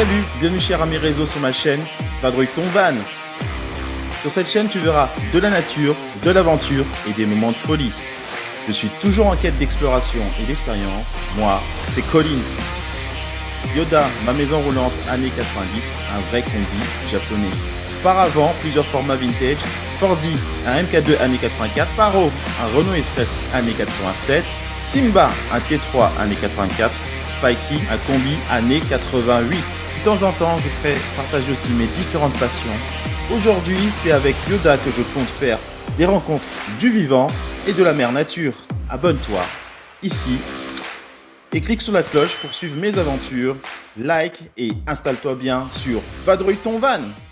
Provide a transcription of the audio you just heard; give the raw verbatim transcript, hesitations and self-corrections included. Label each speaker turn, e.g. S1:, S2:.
S1: Salut, bienvenue cher ami réseau sur ma chaîne Vadrouille ton van. Sur cette chaîne tu verras de la nature, de l'aventure et des moments de folie. Je suis toujours en quête d'exploration et d'expérience, moi c'est Collins. Yoda, ma maison roulante années quatre-vingt-dix, un vrai combi japonais. Auparavant, plusieurs formats vintage, Fordi, un M K deux années quatre-vingt-quatre, Paro, un Renault Express années quatre-vingt-sept, Simba, un T trois années quatre-vingt-quatre, Spikey, un combi années quatre-vingt-huit. De temps en temps, je ferai partager aussi mes différentes passions. Aujourd'hui, c'est avec Yoda que je compte faire des rencontres du vivant et de la mère nature. Abonne-toi ici et clique sur la cloche pour suivre mes aventures. Like et installe-toi bien sur Vadrouille ton van.